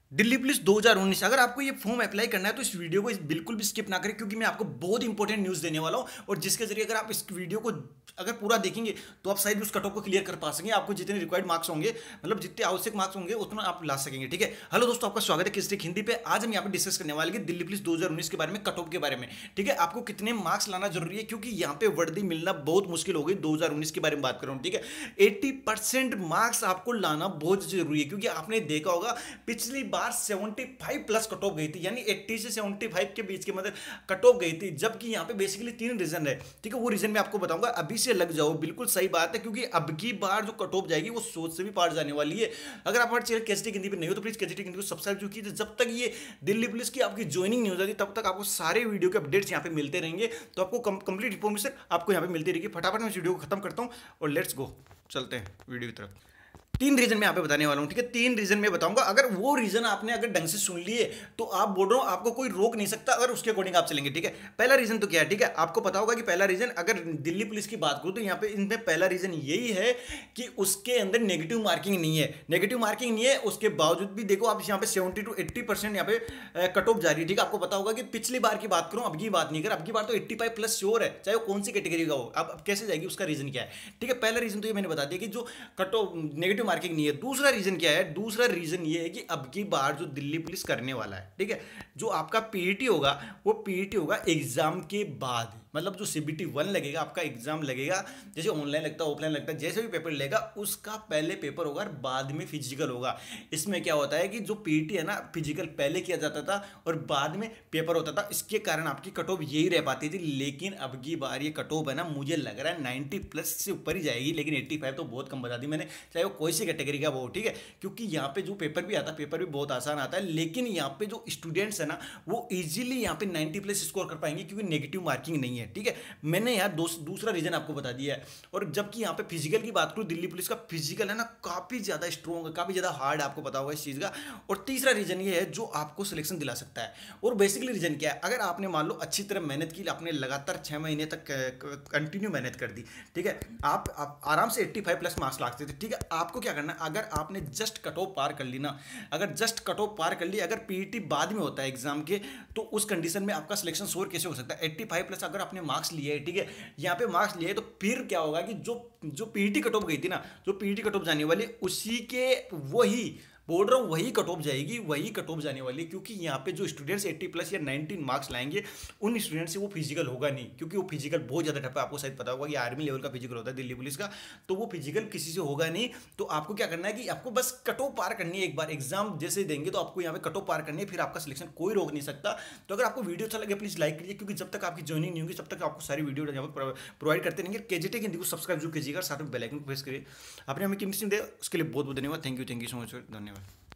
Delhi police 2019। अगर आपको ये फॉर्म अप्लाई करना है तो इस वीडियो को बिल्कुल भी स्किप ना करें, क्योंकि मैं आपको बहुत इंपॉर्टेंट न्यूज़ देने वाला हूं और जिसके जरिए अगर आप इस वीडियो को अगर पूरा देखेंगे तो आप शायद उस कट ऑफ को क्लियर कर पा सकेंगे। आपको जितने रिक्वायर्ड मार्क्स होंगे, मतलब जितने आवश्यक मार्क्स होंगे उतना आप ला सकेंगे। ठीक है, हेलो दोस्तों, आपका स्वागत है किस्ट्रिक हिंदी पे। आज हम यहाँ पे डिस्कस करने वाले हैं दिल्ली पुलिस 2019 के बारे में, कट ऑफ के बारे में। ठीक है, आपको कितने मार्क्स लाना जरूरी है, क्योंकि यहाँ पे वर्दी मिलना बहुत मुश्किल हो गई। 2019 के बारे में बात कर रहा हूँ। ठीक है, 80% मार्क्स आपको लाना बहुत जरूरी है, क्योंकि आपने देखा होगा पिछली बार 75 प्लस कट ऑफ गई थी, यानी 80 से 75 के बीच के मतलब कट ऑफ गई थी। जबकि यहाँ पे बेसिकली 3 रीजन है। ठीक है, वो रीजन मैं आपको बताऊंगा, अभी से लग जाओ। बिल्कुल सही बात है, क्योंकि अब की बार जो कट ऑफ जाएगी वो सोच से भी पार जाने वाली है। अगर आप हमारे चैनल केएसटी हिंदी पे नहीं हो तो प्लीज केएसटी हिंदी को सब्सक्राइब जो कीजिए। जब तक ये दिल्ली पुलिस की आपकी ज्वाइनिंग नहीं हो जाती तब तक आपको सारे वीडियो के अपडेट्स यहाँ पे मिलते रहेंगे। तो आपको कंप्लीट इन्फॉर्मेशन आपको यहाँ पे मिलती रहेगी। फटाफट मैं इस वीडियो को खत्म करता हूँ और लेट्स गो, चलते हैं वीडियो की तरफ। 3 रीजन मैं यहाँ पे बताने वाला हूँ। ठीक है, 3 रीजन मैं बताऊंगा। अगर वो रीजन आपने अगर ढंग से सुन लिए तो आप बोल रहा हूँ आपको कोई रोक नहीं सकता, अगर उसके अकॉर्डिंग आप चलेंगे। ठीक है, पहला रीजन तो क्या है, ठीक है, आपको पता होगा कि पहला रीजन अगर दिल्ली पुलिस की बात करूँ तो यहाँ पे इनमें पहला रीजन यही है कि उसके अंदर नेगेटिव मार्किंग नहीं है। नेगेटिव मार्किंग नहीं है, उसके बावजूद भी देखो आप यहाँ पे 70 to 80% यहाँ पे कट ऑफ जा रही है। ठीक है, आपको पता होगा कि पिछली बार की बात करूँ, अब की बात नहीं कर, अब की बार तो 85 प्लस श्योर है, चाहे वो कौन सी कैटेगरी का हो। अब कैसे जाएगी उसका रीजन क्या है। ठीक है, पहला रीजन तो ये मैंने बता दिया कि जो कट ऑफ नेगेटिव मार्किंग नहीं है। दूसरा रीजन क्या है, दूसरा रीजन ये है कि अब की बार जो दिल्ली पुलिस करने वाला है, ठीक है, जो आपका पीईटी होगा वो पीईटी होगा एग्जाम के बाद। मतलब जो सीबीटी 1 लगेगा, आपका एग्जाम लगेगा, जैसे ऑनलाइन लगता है ऑफलाइन लगता है, जैसे भी पेपर लेगा उसका पहले पेपर होगा और बाद में फिजिकल होगा। इसमें क्या होता है कि जो पीईटी है ना, फिजिकल पहले किया जाता था और बाद में पेपर होता था, इसके कारण आपकी कट ऑफ यही रह पाती थी। लेकिन अब की बार ये कट ऑफ है ना, मुझे लग रहा है 90 प्लस से ऊपर ही जाएगी, लेकिन 85 तो बहुत कम बता दी मैंने, चाहे वो कोई सी कैटेगरी का वो। ठीक है, क्योंकि यहाँ पे जो पेपर भी आता है, पेपर भी बहुत आसान आता है, लेकिन यहाँ पे जो स्टूडेंट्स है ना वो इजीली यहाँ पे 90 प्लस स्कोर कर पाएंगे, क्योंकि नेगेटिव मार्किंग नहीं है। ठीक है, मैंने यहाँ दूसरा रीजन आपको बता दिया है। और जबकि यहाँ पे फिजिकल की बात करूँ, दिल्ली पुलिस का फिजिकल है ना काफी ज्यादा स्ट्रॉन्ग है, काफी ज्यादा हार्ड, आपको पता होगा इस चीज का। और तीसरा रीजन ये है जो आपको सिलेक्शन दिला सकता है। और बेसिकली रीजन क्या है, अगर आपने मान लो अच्छी तरह मेहनत की, आपने लगातार 6 महीने तक कंटिन्यू मेहनत कर दी, ठीक है, आप आराम से 85 प्लस मार्क्स लाते थे। ठीक है, आपको क्या करना है, अगर आपने जस्ट कट ऑफ पार कर ली ना, अगर जस्ट कट ऑफ पार कर ली, अगर पीईटी बाद में होता है एग्जाम के, तो उस कंडीशन में आपका सिलेक्शन श्योर कैसे हो सकता है। 85 प्लस अगर आपने मार्क्स लिए है, ठीक है, यहाँ पे मार्क्स लिए तो फिर क्या होगा कि जो पीईटी कट ऑफ गई थी ना, जो पीईटी कट ऑफ जाने वाली उसी के वही बोल रहा हूँ, वही कट ऑफ जाएगी, वही कट ऑफ जाने वाली है। क्योंकि यहाँ पे जो स्टूडेंट्स 80 प्लस या 19 मार्क्स लाएंगे उन स्टूडेंट से वो फिजिकल होगा नहीं, क्योंकि वो फिजिकल बहुत ज़्यादा टफ है। आपको शायद पता होगा कि आर्मी लेवल का फिजिकल होता है दिल्ली पुलिस का, तो वो फिजिकल किसी से होगा नहीं। तो आपको क्या करना है कि आपको बस कट ऑफ पार करनी है। एक बार एग्जाम जैसे देंगे तो आपको यहाँ पे कट ऑफ पार करनी है, फिर आपका सिलेक्शन कोई रोक नहीं सकता। तो अगर आपको वीडियो अच्छा लगे प्लीज लाइक कीजिए, क्योंकि जब तक आपकी ज्वाइनिंग नहीं होगी तब तक आपको सारी वीडियो यहाँ पर प्रोवाइड करते रहेंगे। केजीटी हिंदी को सब्सक्राइब जो कीजिएगा, साथ में बेल आइकन प्रेस करिए। आपने हमें कीमती दे उसके लिए बहुत बहुत धन्यवाद। थैंक यू सो मच, धन्यवाद।